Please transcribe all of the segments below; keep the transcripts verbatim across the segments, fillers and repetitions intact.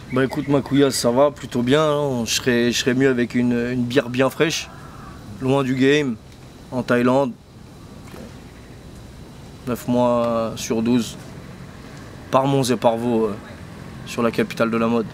Bah écoute, ma couillasse, ça va plutôt bien. Hein. Je serais, je serais mieux avec une, une bière bien fraîche, loin du game, en Thaïlande. neuf mois sur douze, par Mons et par Vaux, euh, sur la capitale de la mode.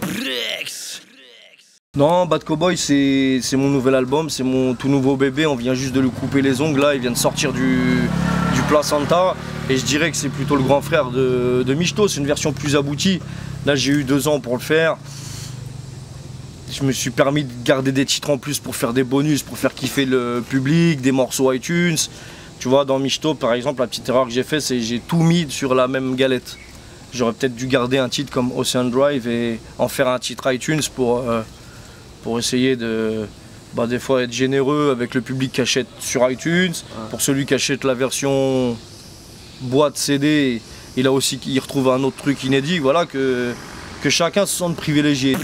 Non, Bad Cowboy, c'est mon nouvel album, c'est mon tout nouveau bébé. On vient juste de lui couper les ongles, là, il vient de sortir du, du placenta. Et je dirais que c'est plutôt le grand frère de, de Michto, c'est une version plus aboutie. Là, j'ai eu deux ans pour le faire. Je me suis permis de garder des titres en plus pour faire des bonus, pour faire kiffer le public, des morceaux iTunes. Tu vois, dans Michto, par exemple, la petite erreur que j'ai fait, c'est que j'ai tout mis sur la même galette. J'aurais peut-être dû garder un titre comme Ocean Drive et en faire un titre iTunes pour, euh, pour essayer de, bah, des fois, être généreux avec le public qui achète sur iTunes. Ouais. Pour celui qui achète la version boîte C D, il a aussi il retrouve un autre truc inédit. Voilà, que, que chacun se sente privilégié.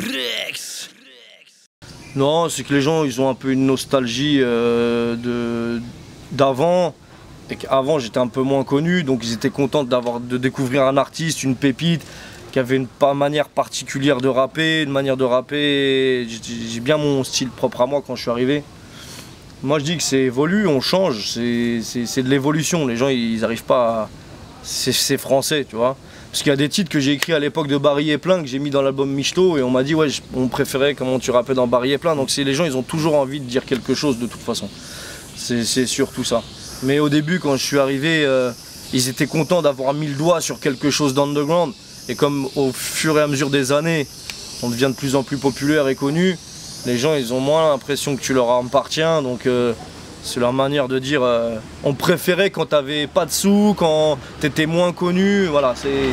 Non, c'est que les gens, ils ont un peu une nostalgie euh, de d'avant. Et qu'avant j'étais un peu moins connu, donc ils étaient contents d'avoir de découvrir un artiste, une pépite, qui avait une pas manière particulière de rapper, une manière de rapper. J'ai bien mon style propre à moi quand je suis arrivé. Moi je dis que c'est évolue, on change, c'est de l'évolution. Les gens ils n'arrivent pas à... C'est français, tu vois. Parce qu'il y a des titres que j'ai écrits à l'époque de Barry et Plein que j'ai mis dans l'album Michto et on m'a dit ouais on préférait comment tu rappais dans Barry et Plein. Donc les gens ils ont toujours envie de dire quelque chose de toute façon. C'est surtout ça. Mais au début, quand je suis arrivé, euh, ils étaient contents d'avoir mis le doigt sur quelque chose d'underground. Et comme au fur et à mesure des années, on devient de plus en plus populaire et connu, les gens ils ont moins l'impression que tu leur appartiens. Donc euh, c'est leur manière de dire, euh, on préférait quand t'avais pas de sous, quand t'étais moins connu. Voilà, c'est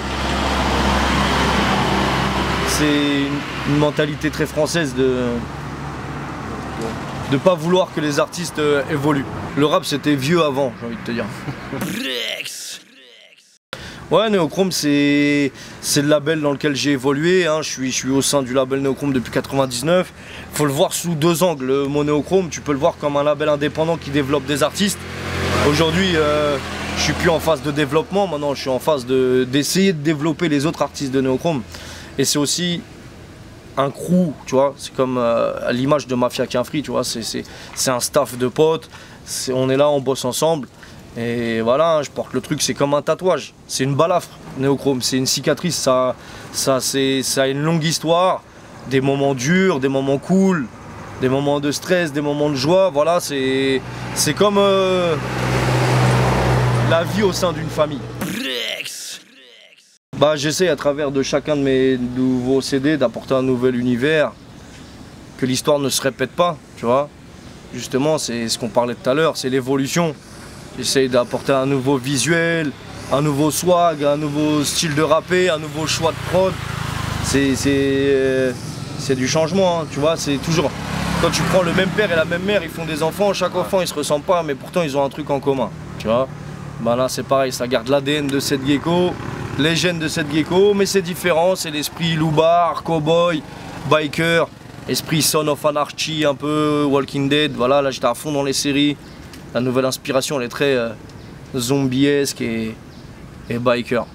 c'est une, une mentalité très française de de pas vouloir que les artistes euh, évoluent. Le rap c'était vieux avant, j'ai envie de te dire. Ouais, Neochrome c'est le label dans lequel j'ai évolué, hein. je, suis, je suis au sein du label Neochrome depuis quatre-vingt-dix-neuf. Faut le voir sous deux angles, le mot Neochrome, tu peux le voir comme un label indépendant qui développe des artistes. Aujourd'hui, euh, je suis plus en phase de développement, maintenant je suis en phase d'essayer de, de développer les autres artistes de Neochrome. Et c'est aussi un crew, tu vois, c'est comme euh, à l'image de Mafia Qu'un Free, tu vois, c'est un staff de potes, est, on est là, on bosse ensemble, et voilà, je porte le truc, c'est comme un tatouage, c'est une balafre, Neochrome, c'est une cicatrice, ça, ça, ça a une longue histoire, des moments durs, des moments cool, des moments de stress, des moments de joie, voilà, c'est comme euh, la vie au sein d'une famille. Bah, j'essaie à travers de chacun de mes nouveaux C D d'apporter un nouvel univers, que l'histoire ne se répète pas, tu vois. Justement, c'est ce qu'on parlait tout à l'heure, c'est l'évolution. J'essaie d'apporter un nouveau visuel, un nouveau swag, un nouveau style de rapper, un nouveau choix de prod. C'est euh, du changement, hein, tu vois. C'est toujours, quand tu prends le même père et la même mère, ils font des enfants, chaque enfant ils se ressemblent pas, mais pourtant ils ont un truc en commun, tu vois. Bah là c'est pareil, ça garde l'A D N de Seth Gecko, les gènes de Seth Gecko, mais c'est différent, c'est l'esprit loupard, cowboy, biker, esprit Son of Anarchy, un peu Walking Dead, voilà, là j'étais à fond dans les séries. La nouvelle inspiration elle est très euh, zombiesque et, et biker.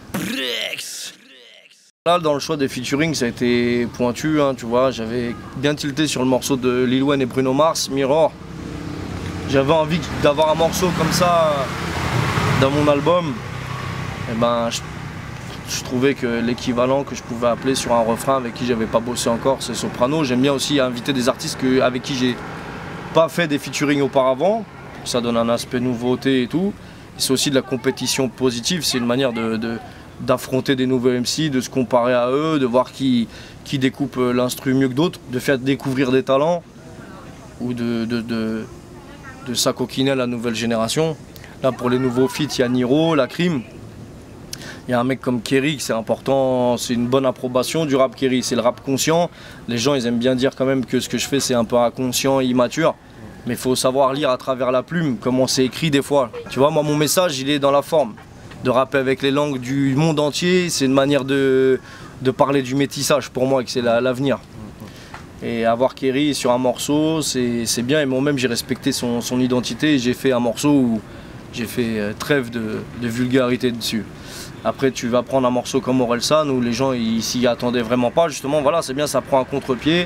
Là dans le choix des featuring ça a été pointu, hein, tu vois, j'avais bien tilté sur le morceau de Lil Wayne et Bruno Mars, Mirror. J'avais envie d'avoir un morceau comme ça dans mon album, et ben je, je trouvais que l'équivalent que je pouvais appeler sur un refrain avec qui j'avais pas bossé encore, c'est Soprano. J'aime bien aussi inviter des artistes que, avec qui j'ai pas fait des featuring auparavant, ça donne un aspect nouveauté et tout. C'est aussi de la compétition positive, c'est une manière de, de, d'affronter des nouveaux M C, de se comparer à eux, de voir qui, qui découpe l'instru mieux que d'autres, de faire découvrir des talents ou de, de, de, de s'acoquiner à la nouvelle génération. Là pour les nouveaux feats, il y a Niro, La Crime. Il y a un mec comme Kerry, c'est important, c'est une bonne approbation du rap Kerry, c'est le rap conscient. Les gens ils aiment bien dire quand même que ce que je fais c'est un peu inconscient et immature. Mais il faut savoir lire à travers la plume, comment c'est écrit des fois. Tu vois, moi mon message il est dans la forme. De rapper avec les langues du monde entier, c'est une manière de, de parler du métissage pour moi, que c'est l'avenir. Et avoir Kerry sur un morceau, c'est bien. Et moi-même j'ai respecté son, son identité et j'ai fait un morceau où j'ai fait trêve de, de vulgarité dessus. Après tu vas prendre un morceau comme Orelsan où les gens ils s'y attendaient vraiment pas, justement voilà c'est bien, ça prend un contre-pied.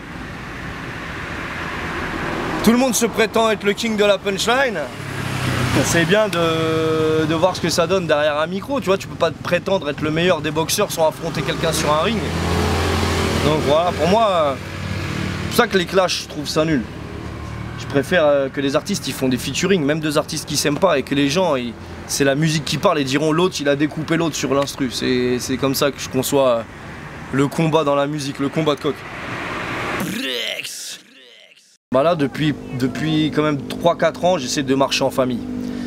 Tout le monde se prétend être le king de la punchline. C'est bien de, de voir ce que ça donne derrière un micro, tu vois, tu peux pas prétendre être le meilleur des boxeurs sans affronter quelqu'un sur un ring. Donc voilà, pour moi, c'est pour ça que les clashs, je trouve ça nul. Je préfère que les artistes ils font des featuring, même deux artistes qui s'aiment pas, et que les gens, c'est la musique qui parle et diront l'autre il a découpé l'autre sur l'instru. C'est comme ça que je conçois le combat dans la musique, le combat de coq. Bah là depuis, depuis quand même trois quatre ans j'essaie de marcher en famille.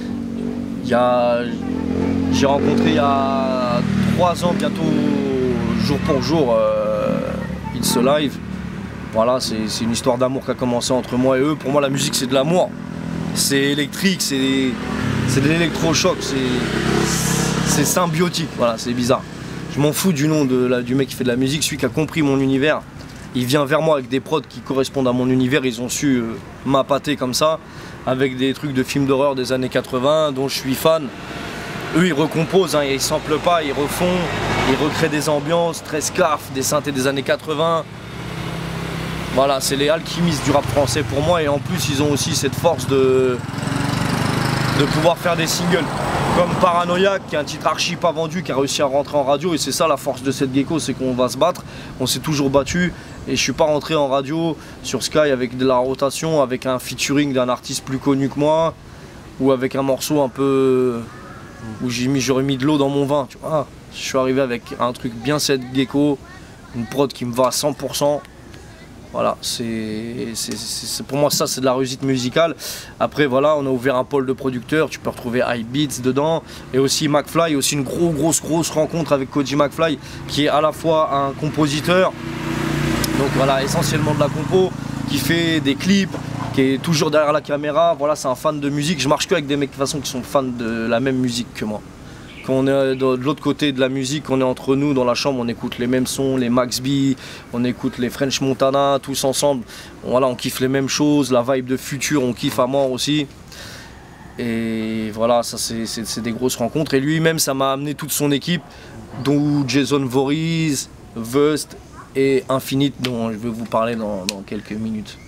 J'ai rencontré il y a trois ans bientôt jour pour jour euh, It's Alive. Voilà, c'est une histoire d'amour qui a commencé entre moi et eux. Pour moi la musique c'est de l'amour. C'est électrique, c'est de l'électrochoc, c'est symbiotique, voilà, c'est bizarre. Je m'en fous du nom de la, du mec qui fait de la musique, celui qui a compris mon univers. Il vient vers moi avec des prods qui correspondent à mon univers, ils ont su euh, m'appâter comme ça, avec des trucs de films d'horreur des années quatre-vingt dont je suis fan. Eux ils recomposent, hein, ils samplent pas, ils refont, ils recréent des ambiances très scarf, des synthés des années quatre-vingt. Voilà, c'est les alchimistes du rap français pour moi, et en plus ils ont aussi cette force de, de pouvoir faire des singles. Comme Paranoïaque, qui est un titre archi pas vendu, qui a réussi à rentrer en radio, et c'est ça la force de cette gecko, c'est qu'on va se battre, on s'est toujours battu, et je suis pas rentré en radio sur Sky avec de la rotation, avec un featuring d'un artiste plus connu que moi, ou avec un morceau un peu où j'aurais mis de l'eau dans mon vin, tu vois. Je suis arrivé avec un truc bien cette gecko, une prod qui me va à cent pour cent. Voilà, c'est pour moi ça c'est de la réussite musicale. Après voilà, on a ouvert un pôle de producteurs, tu peux retrouver High Beats dedans, et aussi McFly, aussi une grosse grosse grosse rencontre avec Kody McFly, qui est à la fois un compositeur, donc voilà, essentiellement de la compo, qui fait des clips, qui est toujours derrière la caméra. Voilà, c'est un fan de musique. Je marche que avec des mecs de toute façon qui sont fans de la même musique que moi. Quand on est de l'autre côté de la musique, on est entre nous dans la chambre, on écoute les mêmes sons, les Max B, on écoute les French Montana, tous ensemble. Voilà, on kiffe les mêmes choses, la vibe de Future, on kiffe à mort aussi. Et voilà, ça c'est des grosses rencontres. Et lui-même, ça m'a amené toute son équipe, dont Jason Voorhees, Vust et Infinite, dont je vais vous parler dans, dans quelques minutes.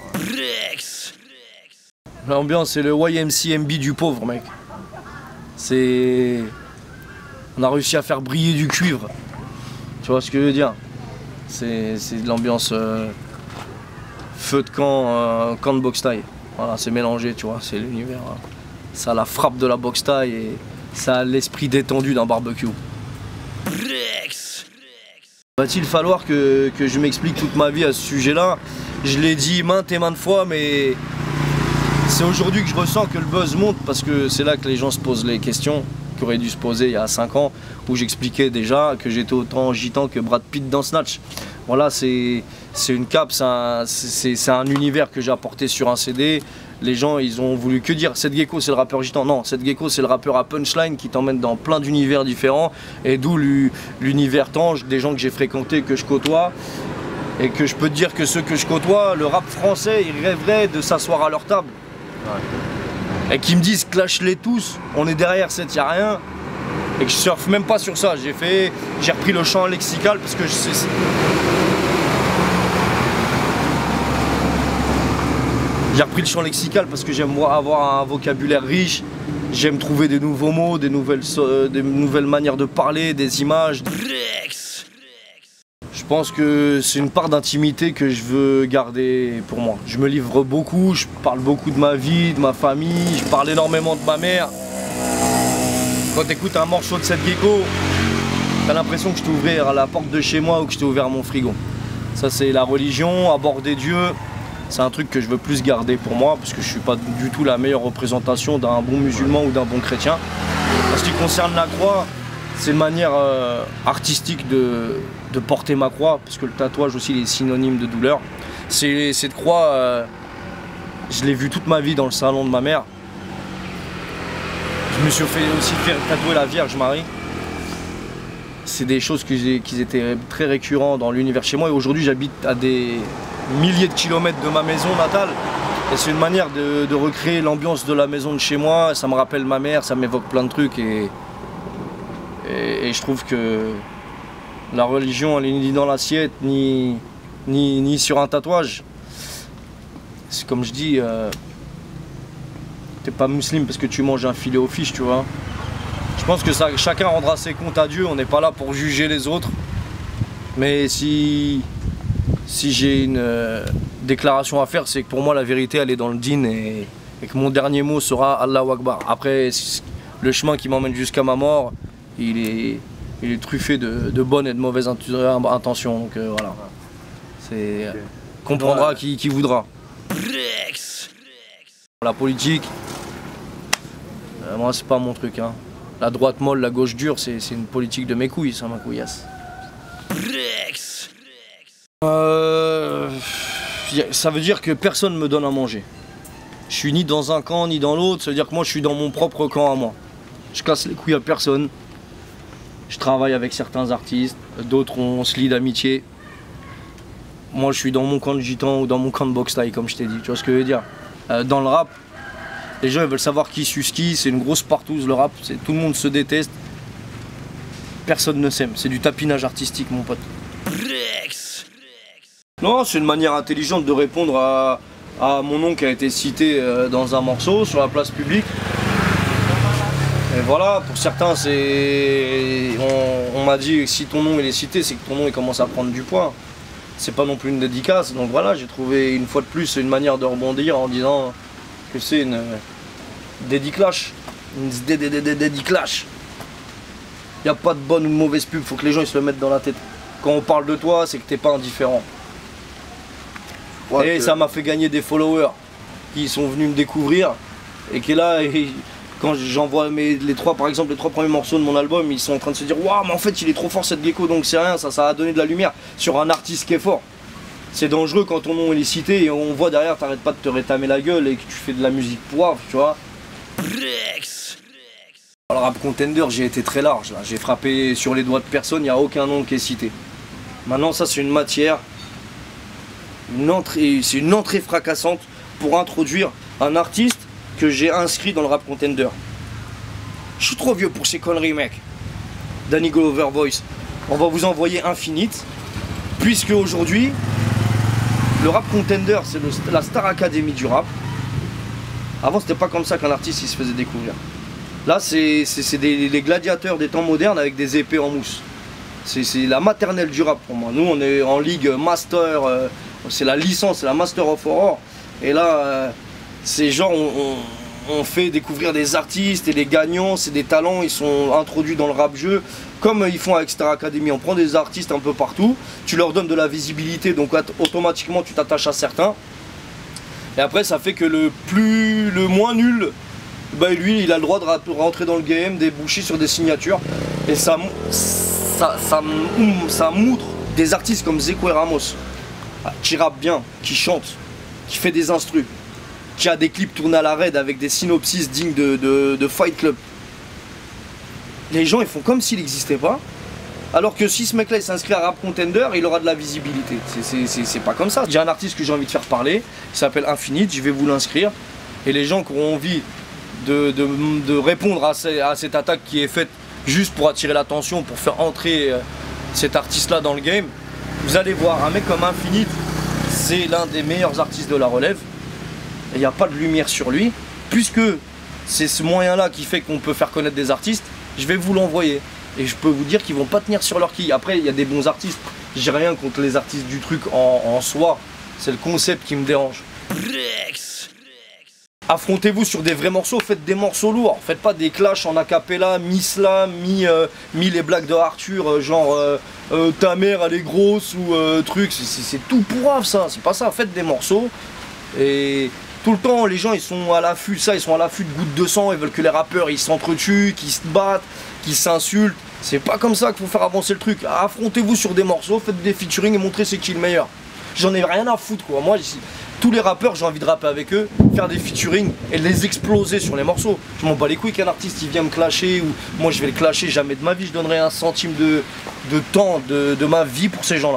L'ambiance, c'est le Y M C M B du pauvre, mec. C'est... On a réussi à faire briller du cuivre. Tu vois ce que je veux dire? C'est de l'ambiance euh, feu de camp, euh, camp de boxe taille. Voilà, c'est mélangé, tu vois, c'est l'univers. Hein. Ça a la frappe de la boxe taille et ça a l'esprit détendu d'un barbecue. Va-t-il falloir que, que je m'explique toute ma vie à ce sujet-là? Je l'ai dit maintes et maintes fois, mais c'est aujourd'hui que je ressens que le buzz monte, parce que c'est là que les gens se posent les questions qui auraient dû se poser il y a cinq ans, où j'expliquais déjà que j'étais autant gitan que Brad Pitt dans Snatch. Voilà, c'est une cape, c'est un, un univers que j'ai apporté sur un C D. Les gens, ils ont voulu que dire cette gecko c'est le rappeur gitan. Non, cette gecko c'est le rappeur à punchline qui t'emmène dans plein d'univers différents, et d'où l'univers Tange, des gens que j'ai fréquentés, que je côtoie. Et que je peux te dire que ceux que je côtoie, le rap français, ils rêveraient de s'asseoir à leur table. Ouais. Et qui me disent clash-les tous, on est derrière, c'est y a rien. Et que je surfe même pas sur ça. J'ai fait, j'ai repris le champ lexical parce que je sais. J'ai repris le champ lexical parce que j'aime avoir un vocabulaire riche. J'aime trouver des nouveaux mots, des nouvelles, euh, des nouvelles manières de parler, des images. Je pense que c'est une part d'intimité que je veux garder pour moi. Je me livre beaucoup, je parle beaucoup de ma vie, de ma famille, je parle énormément de ma mère. Quand tu écoutes un morceau de cette gecko, tu as l'impression que je t'ai ouvert à la porte de chez moi ou que je t'ai ouvert mon frigo. Ça c'est la religion, aborder Dieu, c'est un truc que je veux plus garder pour moi, parce que je suis pas du tout la meilleure représentation d'un bon musulman ou d'un bon chrétien. En ce qui concerne la croix, c'est une manière euh, artistique de, de porter ma croix, parce que le tatouage aussi il est synonyme de douleur. Cette croix, euh, je l'ai vue toute ma vie dans le salon de ma mère. Je me suis fait aussi faire tatouer la Vierge Marie. C'est des choses qui, qui étaient très récurrents dans l'univers chez moi, et aujourd'hui j'habite à des milliers de kilomètres de ma maison natale. Et c'est une manière de, de recréer l'ambiance de la maison de chez moi. Ça me rappelle ma mère, ça m'évoque plein de trucs. Et, Et, et je trouve que la religion, elle est ni dans l'assiette, ni, ni, ni sur un tatouage. C'est comme je dis, euh, t'es pas musulman parce que tu manges un filet au fish, tu vois. Je pense que ça, chacun rendra ses comptes à Dieu, on n'est pas là pour juger les autres. Mais si, si j'ai une euh, déclaration à faire, c'est que pour moi la vérité elle est dans le dîn et, et que mon dernier mot sera Allahu Akbar. Après, le chemin qui m'emmène jusqu'à ma mort, il est, il est truffé de, de bonnes et de mauvaises intentions. Donc euh, voilà, c'est okay. Comprendra ouais. qui, qui voudra. La politique, euh, moi c'est pas mon truc. Hein. La droite molle, la gauche dure, c'est une politique de mes couilles, ça ma couillasse. Euh, ça veut dire que personne me donne à manger. Je suis ni dans un camp ni dans l'autre, ça veut dire que moi je suis dans mon propre camp à moi. Je casse les couilles à personne. Je travaille avec certains artistes, d'autres on se lie d'amitié. Moi je suis dans mon camp de gitan ou dans mon camp de boxe taille comme je t'ai dit, tu vois ce que je veux dire. Euh, dans le rap, les gens ils veulent savoir qui suce qui, c'est une grosse partouze le rap, tout le monde se déteste. Personne ne s'aime, c'est du tapinage artistique mon pote. Non, c'est une manière intelligente de répondre à, à mon nom qui a été cité euh, dans un morceau sur la place publique. Et voilà, pour certains c'est... On, on m'a dit que si ton nom il est cité, c'est que ton nom il commence à prendre du poids. C'est pas non plus une dédicace, donc voilà, j'ai trouvé une fois de plus une manière de rebondir en disant que c'est une dédiclash, une dédiclash. Il n'y a pas de bonne ou de mauvaise pub, faut que les gens ils se le mettent dans la tête. Quand on parle de toi, c'est que t'es pas indifférent. Ouais, et ça m'a fait gagner des followers qui sont venus me découvrir et qui est là, et quand j'envoie mes les trois par exemple les trois premiers morceaux de mon album, ils sont en train de se dire waouh, mais en fait il est trop fort cette gecko, donc c'est rien, ça ça a donné de la lumière sur un artiste qui est fort. C'est dangereux quand ton nom il est cité et on voit derrière t'arrêtes pas de te rétamer la gueule et que tu fais de la musique poivre, tu vois. Le rap contender, j'ai été très large là, j'ai frappé sur les doigts de personne, il n'y a aucun nom qui est cité. Maintenant ça c'est une matière, une entrée, c'est une entrée fracassante pour introduire un artiste que j'ai inscrit dans le rap contender. Je suis trop vieux pour ces conneries mec. Danny Glover Voice, on va vous envoyer Infinite, puisque aujourd'hui le rap contender c'est la Star Academy du rap. Avant c'était pas comme ça qu'un artiste il se faisait découvrir. Là c'est des, des gladiateurs des temps modernes avec des épées en mousse. C'est la maternelle du rap pour moi. Nous on est en ligue master, euh, c'est la licence, c'est la Master of Horror. Et là euh, c'est genre on, on, on fait découvrir des artistes et des gagnants, c'est des talents, ils sont introduits dans le rap jeu comme ils font avec Star Academy. On prend des artistes un peu partout, tu leur donnes de la visibilité, donc automatiquement tu t'attaches à certains. Et après ça fait que le plus le moins nul, bah lui il a le droit de rentrer dans le game, déboucher sur des signatures. Et ça ça, ça, ça moutre des artistes comme Zeko et Ramos, qui rappent bien, qui chantent, qui fait des instrus, qui a des clips tournés à la raid avec des synopsis dignes de, de, de Fight Club. Les gens ils font comme s'il n'existait pas, alors que si ce mec là il s'inscrit à Rap Contender, il aura de la visibilité. C'est pas comme ça. J'ai un artiste que j'ai envie de faire parler, il s'appelle Infinite, je vais vous l'inscrire, et les gens qui auront envie de, de, de répondre à, ces, à cette attaque qui est faite juste pour attirer l'attention, pour faire entrer euh, cet artiste là dans le game, vous allez voir, un mec comme Infinite, c'est l'un des meilleurs artistes de la relève. Il n'y a pas de lumière sur lui, puisque c'est ce moyen là qui fait qu'on peut faire connaître des artistes. Je vais vous l'envoyer et je peux vous dire qu'ils vont pas tenir sur leur quille. Après il y a des bons artistes, j'ai rien contre les artistes du truc en, en soi, c'est le concept qui me dérange. Affrontez-vous sur des vrais morceaux, faites des morceaux lourds, faites pas des clashs en acapella, mi-slam, mi, euh, mi les blagues de Arthur, euh, genre euh, euh, ta mère elle est grosse ou euh, truc, c'est tout pourrave ça, c'est pas ça, faites des morceaux. Et tout le temps les gens ils sont à l'affût de ça, ils sont à l'affût de gouttes de sang, ils veulent que les rappeurs ils s'entretuent, qu'ils se battent, qu'ils s'insultent. C'est pas comme ça qu'il faut faire avancer le truc. Affrontez-vous sur des morceaux, faites des featuring et montrez c'est qui le meilleur. J'en ai rien à foutre quoi, moi tous les rappeurs j'ai envie de rapper avec eux, faire des featuring et les exploser sur les morceaux. Je m'en bats les couilles qu'un artiste il vient me clasher ou moi je vais le clasher, jamais de ma vie je donnerai un centime de, de temps de, de ma vie pour ces gens là.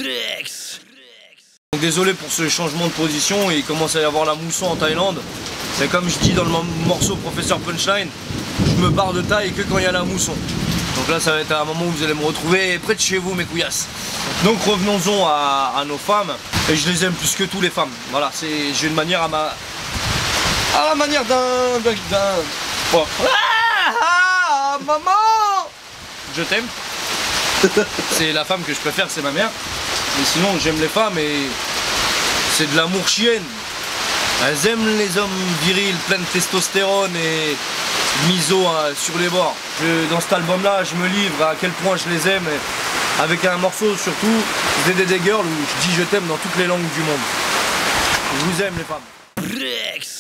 Donc désolé pour ce changement de position, il commence à y avoir la mousson en Thaïlande. C'est comme je dis dans le morceau Professeur Punchline, je me barre de taille que quand il y a la mousson. Donc là, ça va être un moment où vous allez me retrouver près de chez vous, mes couillasses. Donc revenons-en à, à nos femmes. Et je les aime plus que tous les femmes. Voilà, c'est j'ai une manière à ma... à la manière d'un... d'un... Oh. Ah, ah, maman, je t'aime. C'est la femme que je préfère, c'est ma mère. Mais sinon, j'aime les femmes et c'est de l'amour chienne. Elles aiment les hommes virils, pleins de testostérone et miso hein, sur les bords. Je, dans cet album-là, je me livre à quel point je les aime. Et avec un morceau surtout, D D D Girl, où je dis je t'aime dans toutes les langues du monde. Je vous aime les femmes.